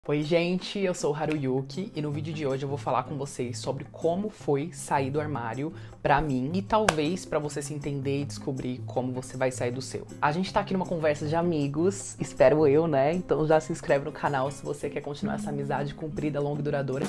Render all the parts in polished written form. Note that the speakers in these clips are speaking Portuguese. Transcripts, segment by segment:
Oi gente, eu sou o Haruyuki e no vídeo de hoje eu vou falar com vocês sobre como foi sair do armário pra mim e talvez pra você se entender e descobrir como você vai sair do seu. A gente tá aqui numa conversa de amigos, espero eu, né? Então já se inscreve no canal se você quer continuar essa amizade comprida, longa e duradoura.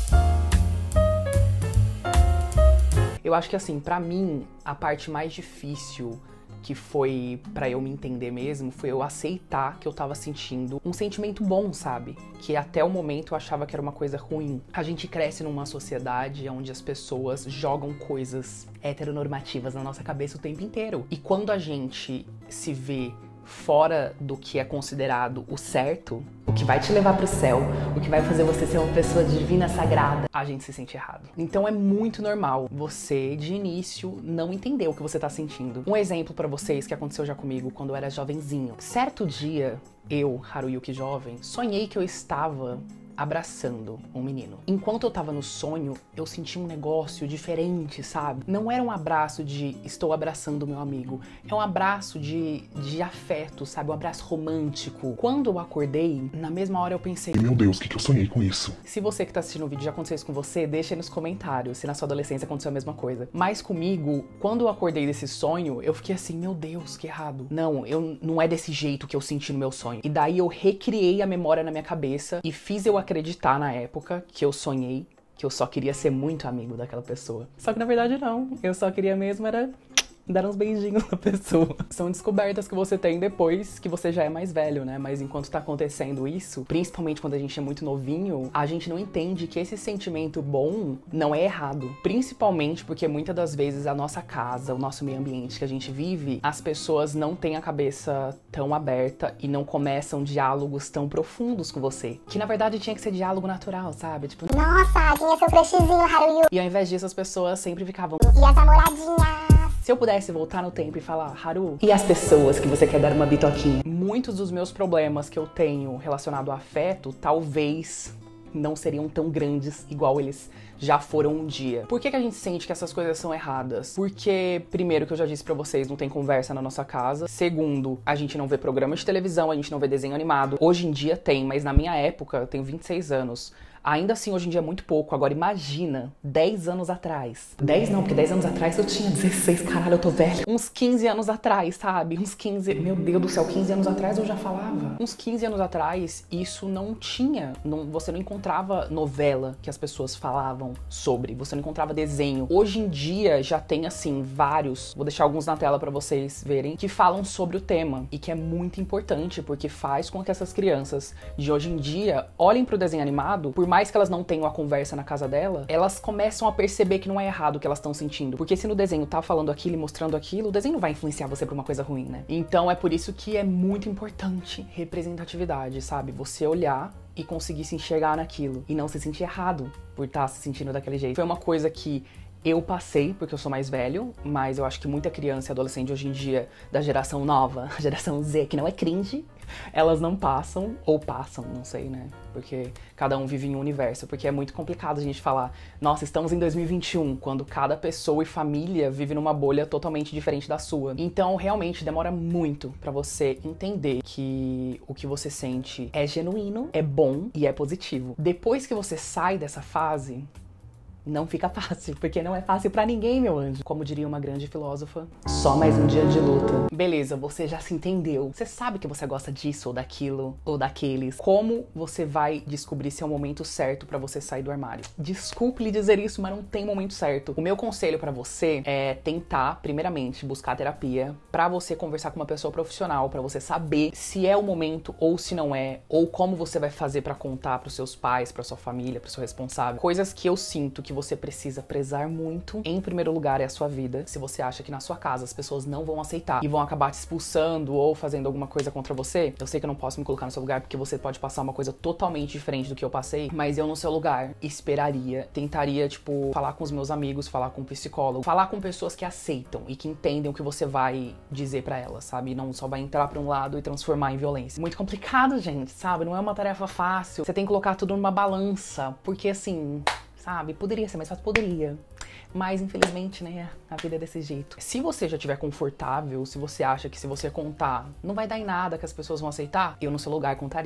Eu acho que assim, pra mim, a parte mais difícil que foi pra eu me entender mesmo, foi eu aceitar que eu tava sentindo um sentimento bom, sabe? Que até o momento eu achava que era uma coisa ruim. A gente cresce numa sociedade onde as pessoas jogam coisas heteronormativas na nossa cabeça o tempo inteiro. E quando a gente se vê fora do que é considerado o certo, o que vai te levar pro céu, o que vai fazer você ser uma pessoa divina, sagrada, a gente se sente errado. Então é muito normal você, de início, não entender o que você tá sentindo. Um exemplo pra vocês que aconteceu já comigo quando eu era jovenzinho. Certo dia, eu, Haruyuki jovem, sonhei que eu estava abraçando um menino. Enquanto eu tava no sonho, eu senti um negócio diferente, sabe? Não era um abraço de estou abraçando o meu amigo, é um abraço de afeto, sabe? Um abraço romântico. Quando eu acordei, na mesma hora eu pensei, meu Deus, o que eu sonhei com isso? Se você que tá assistindo o vídeo já aconteceu isso com você, deixa aí nos comentários se na sua adolescência aconteceu a mesma coisa. Mas comigo, quando eu acordei desse sonho, eu fiquei assim, meu Deus, que errado. Não é desse jeito que eu senti no meu sonho. E daí eu recriei a memória na minha cabeça e fiz eu acreditar na época que eu sonhei que eu só queria ser muito amigo daquela pessoa. Só que na verdade não. Eu só queria mesmo era dar uns beijinhos na pessoa. São descobertas que você tem depois que você já é mais velho, né? Mas enquanto tá acontecendo isso, principalmente quando a gente é muito novinho, a gente não entende que esse sentimento bom não é errado. Principalmente porque muitas das vezes a nossa casa, o nosso meio ambiente que a gente vive, as pessoas não têm a cabeça tão aberta e não começam diálogos tão profundos com você. Que na verdade tinha que ser diálogo natural, sabe? Tipo, nossa, quem é seu crushzinho, Haruyu? E ao invés disso as pessoas sempre ficavam, E as namoradinhas? se eu pudesse voltar no tempo e falar, Haru, e as pessoas que você quer dar uma bitoquinha? Muitos dos meus problemas que eu tenho relacionado a afeto, talvez não seriam tão grandes igual eles já foram um dia. Por que a gente sente que essas coisas são erradas? Porque, primeiro, que eu já disse pra vocês, não tem conversa na nossa casa. Segundo, a gente não vê programa de televisão, a gente não vê desenho animado. Hoje em dia tem, mas na minha época, eu tenho 26 anos. Ainda assim, hoje em dia é muito pouco. Agora, imagina, 10 anos atrás. 10 não, porque 10 anos atrás eu tinha 16, caralho, eu tô velha. Uns 15 anos atrás, sabe? Uns 15... Meu Deus do céu, 15 anos atrás eu já falava. Uns 15 anos atrás, isso não tinha. Você não encontrava novela que as pessoas falavam sobre. Você não encontrava desenho. Hoje em dia, já tem, assim, vários... Vou deixar alguns na tela pra vocês verem. Que falam sobre o tema. E que é muito importante, porque faz com que essas crianças de hoje em dia olhem pro desenho animado, por mais que elas não tenham a conversa na casa dela, elas começam a perceber que não é errado o que elas estão sentindo. Porque se no desenho tá falando aquilo e mostrando aquilo, o desenho não vai influenciar você pra uma coisa ruim, né? Então é por isso que é muito importante representatividade, sabe? Você olhar e conseguir se enxergar naquilo e não se sentir errado por estar se sentindo daquele jeito. Foi uma coisa que eu passei, porque eu sou mais velho, mas eu acho que muita criança e adolescente hoje em dia, da geração nova, a geração Z, que não é cringe, elas não passam, ou passam, não sei, né? Porque cada um vive em um universo, porque é muito complicado a gente falar, nossa, estamos em 2021, quando cada pessoa e família vive numa bolha totalmente diferente da sua. Então, realmente, demora muito pra você entender que o que você sente é genuíno, é bom e é positivo. Depois que você sai dessa fase, não fica fácil, porque não é fácil pra ninguém, meu anjo. Como diria uma grande filósofa, só mais um dia de luta. Beleza, você já se entendeu. Você sabe que você gosta disso, ou daquilo, ou daqueles. Como você vai descobrir se é o momento certo pra você sair do armário? Desculpe lhe dizer isso, mas não tem momento certo. O meu conselho pra você é tentar, primeiramente, buscar terapia, pra você conversar com uma pessoa profissional, pra você saber se é o momento ou se não é, ou como você vai fazer pra contar pros seus pais, pra sua família, pro seu responsável. Coisas que eu sinto que você precisa prezar muito. Em primeiro lugar é a sua vida. Se você acha que na sua casa as pessoas não vão aceitar e vão acabar te expulsando ou fazendo alguma coisa contra você, eu sei que eu não posso me colocar no seu lugar porque você pode passar uma coisa totalmente diferente do que eu passei, mas eu no seu lugar esperaria, tentaria, tipo, falar com os meus amigos, falar com um psicólogo, falar com pessoas que aceitam e que entendem o que você vai dizer pra elas, sabe? Não só vai entrar pra um lado e transformar em violência. Muito complicado, gente, sabe? Não é uma tarefa fácil. Você tem que colocar tudo numa balança, porque assim, sabe? Poderia ser mais fácil? Poderia. Mas, infelizmente, né, a vida é desse jeito. Se você já estiver confortável, se você acha que se você contar não vai dar em nada, que as pessoas vão aceitar, eu no seu lugar contaria.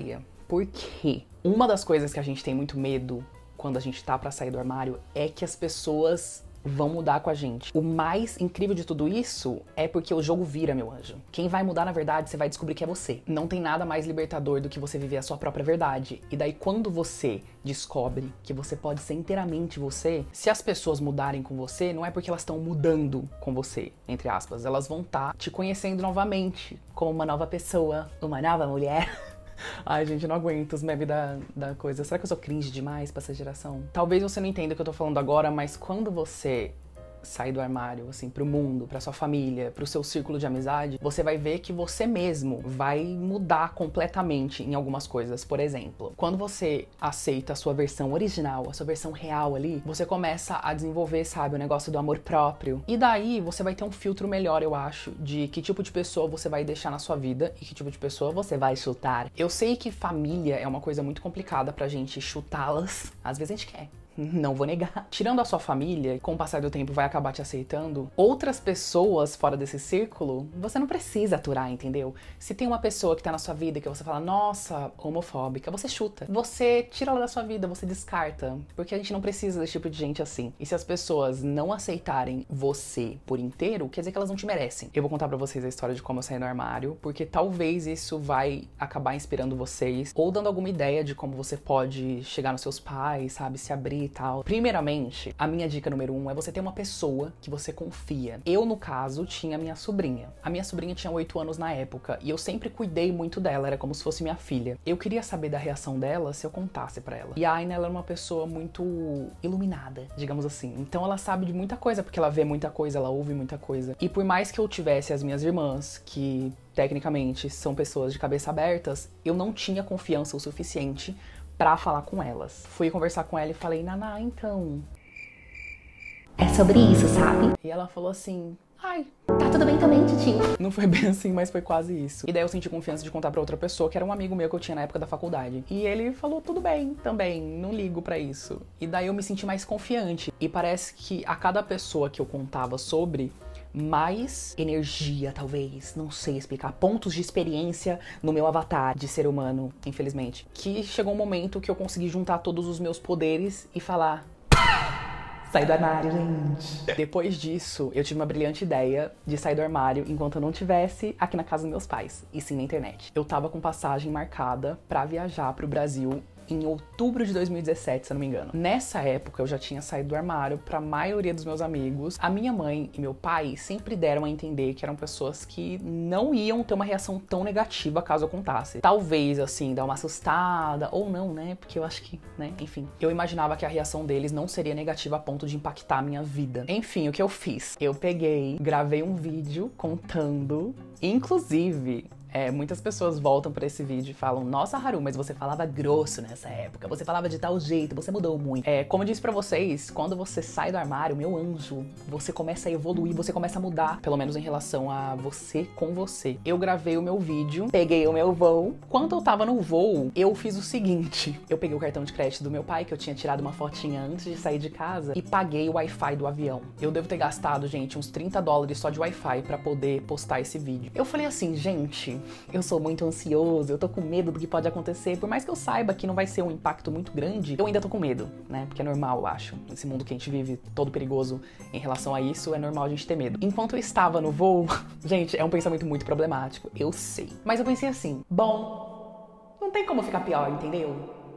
Por quê? Uma das coisas que a gente tem muito medo quando a gente tá pra sair do armário é que as pessoas vão mudar com a gente. O mais incrível de tudo isso é porque o jogo vira, meu anjo. Quem vai mudar, na verdade, você vai descobrir que é você. Não tem nada mais libertador do que você viver a sua própria verdade. E daí, quando você descobre que você pode ser inteiramente você, se as pessoas mudarem com você, não é porque elas estão mudando com você, entre aspas. Elas vão estar te conhecendo novamente, como uma nova pessoa, uma nova mulher. Ai, gente, eu não aguento os memes da coisa. Será que eu sou cringe demais pra essa geração? Talvez você não entenda o que eu tô falando agora, mas quando você sair do armário, assim, pro mundo, pra sua família, pro seu círculo de amizade, você vai ver que você mesmo vai mudar completamente em algumas coisas. Por exemplo, quando você aceita a sua versão original, a sua versão real ali, você começa a desenvolver, sabe, o negócio do amor próprio. E daí você vai ter um filtro melhor, eu acho, de que tipo de pessoa você vai deixar na sua vida e que tipo de pessoa você vai chutar. Eu sei que família é uma coisa muito complicada pra gente chutá-las. Às vezes a gente quer. Não vou negar. Tirando a sua família, com o passar do tempo vai acabar te aceitando, outras pessoas fora desse círculo, você não precisa aturar, entendeu? Se tem uma pessoa que tá na sua vida que você fala, nossa, homofóbica, você chuta. Você tira ela da sua vida, você descarta. Porque a gente não precisa desse tipo de gente assim. E se as pessoas não aceitarem você por inteiro, quer dizer que elas não te merecem. Eu vou contar pra vocês a história de como eu saí do armário, porque talvez isso vai acabar inspirando vocês, ou dando alguma ideia de como você pode chegar nos seus pais, sabe, se abrir e tal. Primeiramente, a minha dica número 1 é você ter uma pessoa que você confia. Eu, no caso, tinha minha sobrinha. A minha sobrinha tinha 8 anos na época e eu sempre cuidei muito dela, era como se fosse minha filha. Eu queria saber da reação dela se eu contasse pra ela. E a Aina, ela é uma pessoa muito iluminada, digamos assim. Então ela sabe de muita coisa, porque ela vê muita coisa, ela ouve muita coisa. E por mais que eu tivesse as minhas irmãs, que tecnicamente são pessoas de cabeça abertas, eu não tinha confiança o suficiente pra falar com elas. Fui conversar com ela e falei, Naná, então, É sobre isso, sabe? e ela falou assim, ai, Tá tudo bem também, titio. não foi bem assim, mas foi quase isso. E daí eu senti confiança de contar pra outra pessoa, que era um amigo meu que eu tinha na época da faculdade. E ele falou, tudo bem também, não ligo pra isso. E daí eu me senti mais confiante. E parece que a cada pessoa que eu contava sobre, mais energia, talvez, não sei explicar, pontos de experiência no meu avatar de ser humano, infelizmente. Que chegou um momento que eu consegui juntar todos os meus poderes e falar, sai do armário, gente. Depois disso, eu tive uma brilhante ideia de sair do armário enquanto eu não estivesse aqui na casa dos meus pais, e sim na internet. Eu tava com passagem marcada pra viajar pro Brasil em outubro de 2017, se eu não me engano. Nessa época, eu já tinha saído do armário pra maioria dos meus amigos. A minha mãe e meu pai sempre deram a entender que eram pessoas que não iam ter uma reação tão negativa caso eu contasse. Talvez, assim, dar uma assustada, ou não, né? Porque eu acho que, né? Enfim. Eu imaginava que a reação deles não seria negativa a ponto de impactar a minha vida. Enfim, o que eu fiz? Eu peguei, gravei um vídeo contando, inclusive, muitas pessoas voltam pra esse vídeo e falam, nossa, Haru, mas você falava grosso nessa época, você falava de tal jeito, você mudou muito. Como eu disse pra vocês, quando você sai do armário, meu anjo, você começa a evoluir, você começa a mudar, pelo menos em relação a você com você. Eu gravei o meu vídeo, peguei o meu voo. Quando eu tava no voo, eu fiz o seguinte, eu peguei o cartão de crédito do meu pai, que eu tinha tirado uma fotinha antes de sair de casa, e paguei o Wi-Fi do avião. Eu devo ter gastado, gente, uns $30 só de Wi-Fi pra poder postar esse vídeo. Eu falei assim, gente, eu sou muito ansioso, eu tô com medo do que pode acontecer. Por mais que eu saiba que não vai ser um impacto muito grande, eu ainda tô com medo, né? Porque é normal, eu acho. Nesse mundo que a gente vive, todo perigoso em relação a isso, é normal a gente ter medo. Enquanto eu estava no voo, gente, é um pensamento muito problemático, eu sei. Mas eu pensei assim, bom, não tem como ficar pior, entendeu?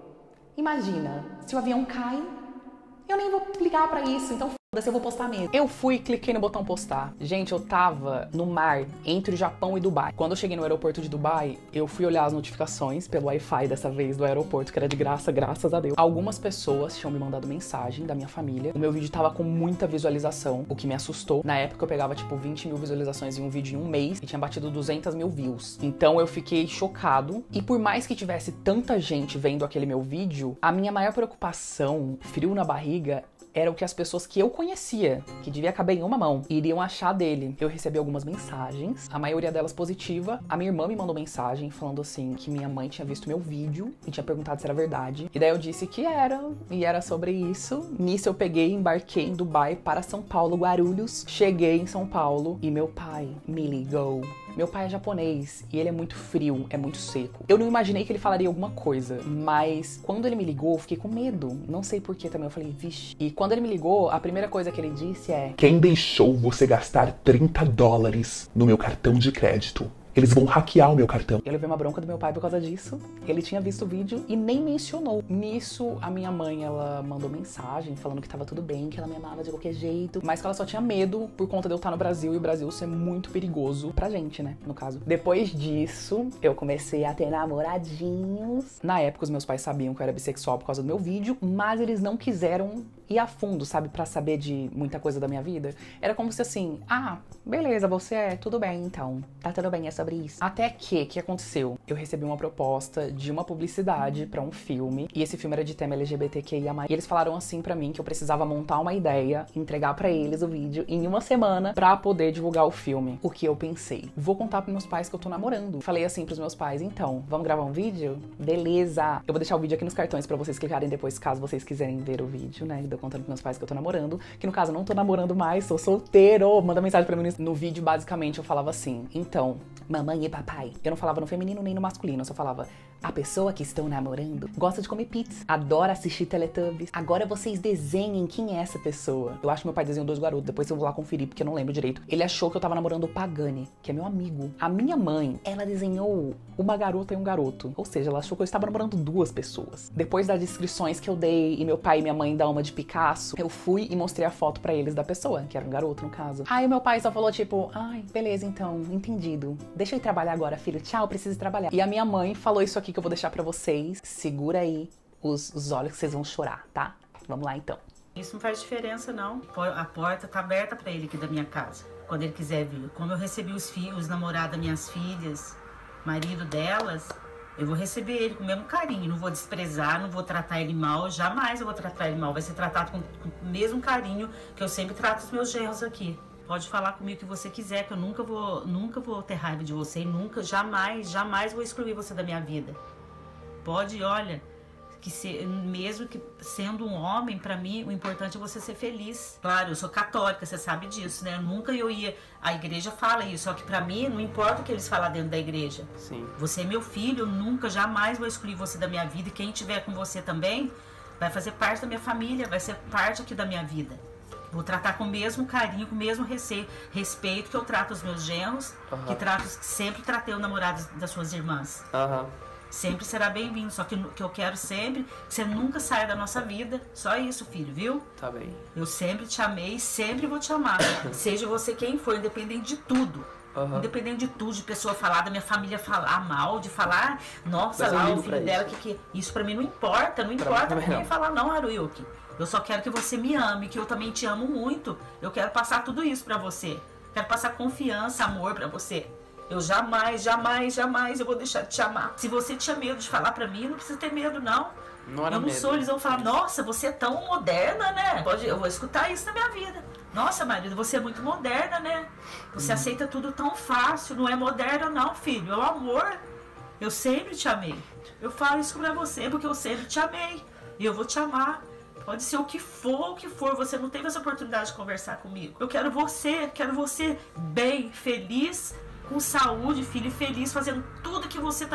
Imagina, se o avião cai, eu nem vou ligar pra isso, então eu vou postar mesmo. Eu fui, cliquei no botão postar. Gente, eu tava no mar entre o Japão e Dubai. Quando eu cheguei no aeroporto de Dubai, eu fui olhar as notificações pelo Wi-Fi dessa vez do aeroporto, que era de graça, graças a Deus. Algumas pessoas tinham me mandado mensagem da minha família. O meu vídeo tava com muita visualização, o que me assustou. Na época eu pegava tipo 20 mil visualizações em um vídeo em um mês e tinha batido 200 mil views. Então eu fiquei chocado. E por mais que tivesse tanta gente vendo aquele meu vídeo, a minha maior preocupação, frio na barriga, era o que as pessoas que eu conhecia, que devia caber em uma mão, iriam achar dele. Eu recebi algumas mensagens, a maioria delas positiva. A minha irmã me mandou mensagem falando assim, que minha mãe tinha visto meu vídeo e tinha perguntado se era verdade. E daí eu disse que era, e era sobre isso. Nisso eu peguei e embarquei em Dubai para São Paulo, Guarulhos. Cheguei em São Paulo e meu pai me ligou Meu pai é japonês e ele é muito frio, é muito seco. Eu não imaginei que ele falaria alguma coisa, mas quando ele me ligou, eu fiquei com medo. Não sei porquê também, eu falei, vixe. E quando ele me ligou, a primeira coisa que ele disse é: Quem deixou você gastar $30 no meu cartão de crédito? Eles vão hackear o meu cartão. Eu levei uma bronca do meu pai por causa disso. Ele tinha visto o vídeo e nem mencionou. Nisso, a minha mãe, ela mandou mensagem falando que tava tudo bem, que ela me amava de qualquer jeito, mas que ela só tinha medo por conta de eu estar no Brasil e o Brasil ser muito perigoso pra gente, né, no caso. Depois disso, eu comecei a ter namoradinhos. Na época, os meus pais sabiam que eu era bissexual por causa do meu vídeo, mas eles não quiseram ir a fundo, sabe, pra saber de muita coisa da minha vida. Era como se assim, beleza, você é, tudo bem então, tá tudo bem, é sobre isso. Até que aconteceu? Eu recebi uma proposta de uma publicidade pra um filme, e esse filme era de tema LGBTQIA+. E eles falaram assim pra mim que eu precisava montar uma ideia, entregar pra eles o vídeo em uma semana pra poder divulgar o filme. O que eu pensei? Vou contar pros meus pais que eu tô namorando. Falei assim pros meus pais, então, vamos gravar um vídeo? Beleza! Eu vou deixar o vídeo aqui nos cartões pra vocês clicarem depois, caso vocês quiserem ver o vídeo, né? Eu contando pros meus pais que eu tô namorando, que no caso eu não tô namorando mais, sou solteiro. Manda mensagem pra mim no vídeo, basicamente eu falava assim, então, mamãe e papai. Eu não falava no feminino nem no masculino, eu só falava: a pessoa que estão namorando gosta de comer pizza, adora assistir Teletubbies. Agora vocês desenhem quem é essa pessoa. Eu acho que meu pai desenhou 2 garotos, depois eu vou lá conferir porque eu não lembro direito. Ele achou que eu tava namorando o Pagani, que é meu amigo. A minha mãe, ela desenhou uma garota e um garoto. Ou seja, ela achou que eu estava namorando 2 pessoas. Depois das descrições que eu dei e meu pai e minha mãe dão uma de Picasso, eu fui e mostrei a foto pra eles da pessoa, que era um garoto no caso. Aí meu pai só falou tipo, ai, beleza então, entendido. Deixa eu ir trabalhar agora, filho, tchau, preciso ir trabalhar. E a minha mãe falou isso aqui que eu vou deixar pra vocês. Segura aí os olhos que vocês vão chorar, tá? Vamos lá então. Isso não faz diferença não. A porta tá aberta pra ele aqui da minha casa, quando ele quiser vir. Como eu recebi os filhos, os namorados das minhas filhas, marido delas, eu vou receber ele com o mesmo carinho. Não vou desprezar, não vou tratar ele mal. Jamais eu vou tratar ele mal. Vai ser tratado com o mesmo carinho que eu sempre trato os meus genros aqui. Pode falar comigo o que você quiser, que eu nunca vou ter raiva de você e nunca, jamais vou excluir você da minha vida. Pode, olha, mesmo que sendo um homem, pra mim, o importante é você ser feliz. Claro, eu sou católica, você sabe disso, né? Eu ia... A igreja fala isso, só que pra mim, não importa o que eles falam dentro da igreja. Sim. Você é meu filho, eu jamais vou excluir você da minha vida. E quem estiver com você também vai fazer parte da minha família, vai ser parte aqui da minha vida. Vou tratar com o mesmo carinho, com o mesmo respeito que eu trato os meus genros, que sempre tratei o namorado das suas irmãs. Sempre será bem-vindo, só que eu quero sempre que você nunca saia da nossa vida. Só isso, filho, viu? Tá bem. Eu sempre te amei e sempre vou te amar. Seja você quem for, independente de tudo. Independente de tudo, de pessoa falar, da minha família falar mal, de falar, nossa, lá o filho dela, isso pra mim não importa ninguém falar não, Haruyuki. Eu só quero que você me ame, que eu também te amo muito. Eu quero passar tudo isso pra você. Quero passar confiança, amor pra você. Eu jamais eu vou deixar de te amar. Se você tinha medo de falar pra mim, não precisa ter medo, não. Não era eu não medo. sou, eles vão falar, nossa, você é tão moderna, né? Eu vou escutar isso na minha vida. Nossa, marido, você é muito moderna, né? Você aceita tudo tão fácil. Não é moderna, não, filho. É o amor. Eu sempre te amei. Eu falo isso pra você porque eu sempre te amei. E eu vou te amar. Pode ser o que for, você não teve essa oportunidade de conversar comigo. Eu quero você bem, feliz, com saúde, filho, feliz, fazendo tudo que você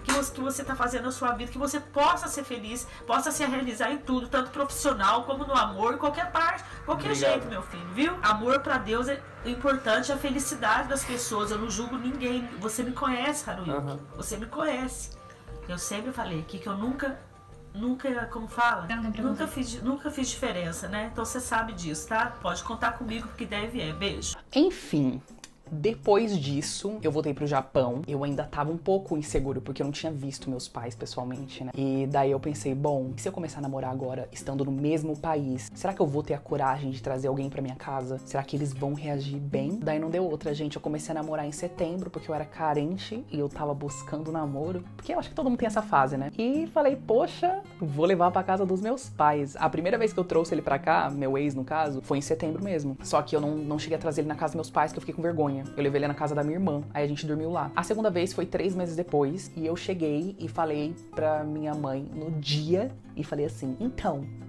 tá fazendo na sua vida, que você possa ser feliz, possa se realizar em tudo, tanto profissional como no amor, em qualquer parte, qualquer jeito, meu filho, viu? Amor pra Deus é o importante, a felicidade das pessoas. Eu não julgo ninguém. Você me conhece, Haruyuki. Você me conhece. Eu sempre falei aqui que eu nunca, como fala? Nunca fiz diferença, né? Então você sabe disso, tá? Pode contar comigo porque deve Beijo. Enfim, depois disso, eu voltei pro Japão. Eu ainda tava um pouco inseguro, porque eu não tinha visto meus pais pessoalmente, né? E daí eu pensei, bom, e se eu começar a namorar agora, estando no mesmo país? Será que eu vou ter a coragem de trazer alguém pra minha casa? Será que eles vão reagir bem? Daí não deu outra, gente. Eu comecei a namorar em setembro, porque eu era carente e eu tava buscando namoro. Porque eu acho que todo mundo tem essa fase, né? E falei, poxa, vou levar pra casa dos meus pais. A primeira vez que eu trouxe ele pra cá, meu ex no caso, foi em setembro mesmo. Só que eu não cheguei a trazer ele na casa dos meus pais, que eu fiquei com vergonha. Eu levei ele na casa da minha irmã, aí a gente dormiu lá. A segunda vez foi 3 meses depois, e eu cheguei e falei pra minha mãe no dia, e falei assim, então,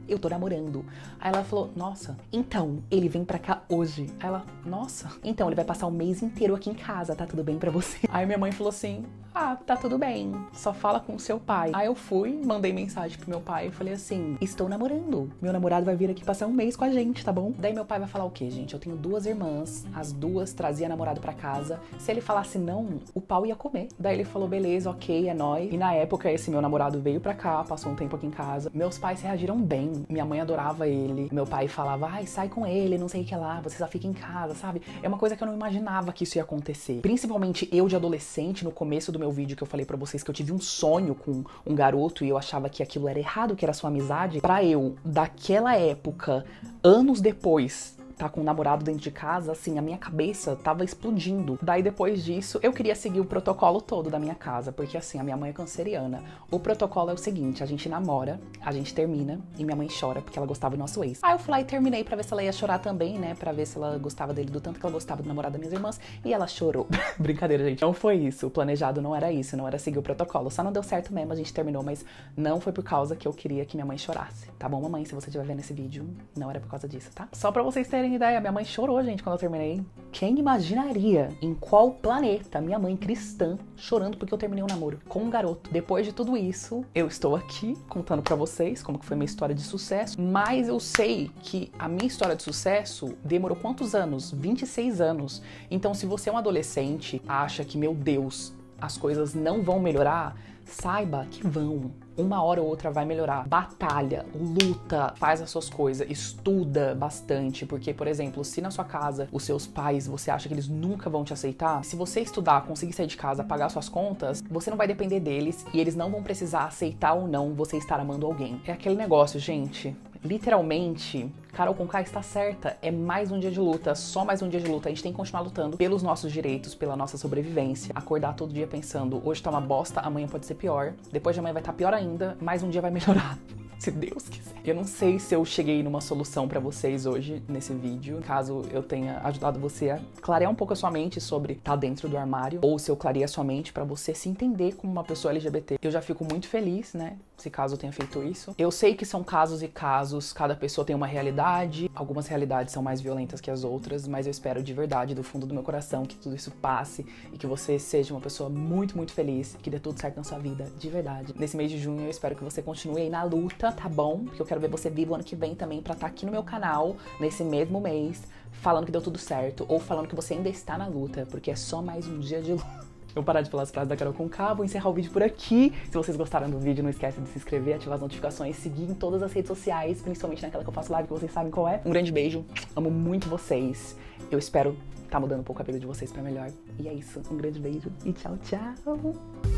eu tô namorando. Aí ela falou, nossa, então, ele vem pra cá hoje. Aí ela, nossa, então, ele vai passar o mês inteiro aqui em casa, tá tudo bem pra você? Aí minha mãe falou assim, ah, tá tudo bem, só fala com o seu pai. Aí eu fui, mandei mensagem pro meu pai e falei assim, estou namorando, meu namorado vai vir aqui passar um mês com a gente, tá bom? Daí meu pai vai falar o quê, gente? Eu tenho 2 irmãs, as 2 traziam namorado pra casa. Se ele falasse não, o pau ia comer. Daí ele falou, beleza, ok, é nóis. E na época, esse meu namorado veio pra cá, passou um tempo aqui em casa. Meus pais reagiram bem, minha mãe adorava ele. Meu pai falava, ai, sai com ele, não sei o que lá, você só fica em casa, sabe? É uma coisa que eu não imaginava que isso ia acontecer. Principalmente eu de adolescente, no começo do meu vídeo que eu falei pra vocês que eu tive um sonho com um garoto e eu achava que aquilo era errado, que era sua amizade. Pra eu, daquela época, anos depois, tá com um namorado dentro de casa, assim, a minha cabeça tava explodindo. Daí depois disso, eu queria seguir o protocolo todo da minha casa, porque assim, a minha mãe é canceriana. O protocolo é o seguinte, a gente namora, a gente termina e minha mãe chora porque ela gostava do nosso ex. Aí eu fui lá e terminei pra ver se ela ia chorar também, né, pra ver se ela gostava dele do tanto que ela gostava do namorado das minhas irmãs, e ela chorou. Brincadeira, gente. Não foi isso, o planejado não era isso, não era seguir o protocolo. Só não deu certo mesmo, a gente terminou, mas não foi por causa que eu queria que minha mãe chorasse. Tá bom, mamãe? Se você estiver vendo esse vídeo, não era por causa disso, tá? Só pra vocês terem ideia, minha mãe chorou, gente, quando eu terminei. Quem imaginaria em qual planeta minha mãe cristã chorando porque eu terminei um namoro com um garoto? Depois de tudo isso, eu estou aqui contando pra vocês como que foi minha história de sucesso, mas eu sei que a minha história de sucesso demorou quantos anos? 26 anos. Então, se você é um adolescente, acha que, meu Deus, as coisas não vão melhorar, saiba que vão. Uma hora ou outra vai melhorar. Batalha, luta, faz as suas coisas, estuda bastante, porque, por exemplo, se na sua casa os seus pais, você acha que eles nunca vão te aceitar, se você estudar, conseguir sair de casa, pagar suas contas, você não vai depender deles e eles não vão precisar aceitar ou não você estar amando alguém. É aquele negócio, gente. Literalmente, Carol Conká está certa, é mais um dia de luta, só mais um dia de luta. A gente tem que continuar lutando pelos nossos direitos, pela nossa sobrevivência. Acordar todo dia pensando, hoje tá uma bosta, amanhã pode ser pior, depois de amanhã vai estar pior ainda, mais um dia vai melhorar. Se Deus quiser. Eu não sei se eu cheguei numa solução pra vocês hoje nesse vídeo, caso eu tenha ajudado você a clarear um pouco a sua mente sobre estar dentro do armário, ou se eu clarei a sua mente pra você se entender como uma pessoa LGBT. Eu já fico muito feliz, né, se caso eu tenha feito isso. Eu sei que são casos e casos, cada pessoa tem uma realidade, algumas realidades são mais violentas que as outras, mas eu espero de verdade, do fundo do meu coração, que tudo isso passe e que você seja uma pessoa muito, muito feliz, que dê tudo certo na sua vida, de verdade. Nesse mês de junho eu espero que você continue aí na luta, tá bom? Porque eu quero ver você vivo ano que vem também pra estar aqui no meu canal, nesse mesmo mês, falando que deu tudo certo, ou falando que você ainda está na luta, porque é só mais um dia de luta. Eu vou parar de falar as frases da Carol Conká, vou encerrar o vídeo por aqui. Se vocês gostaram do vídeo, não esquece de se inscrever, ativar as notificações, seguir em todas as redes sociais, principalmente naquela que eu faço live, que vocês sabem qual é. Um grande beijo, amo muito vocês. Eu espero tá mudando um pouco a vida de vocês pra melhor. E é isso, um grande beijo e tchau, tchau!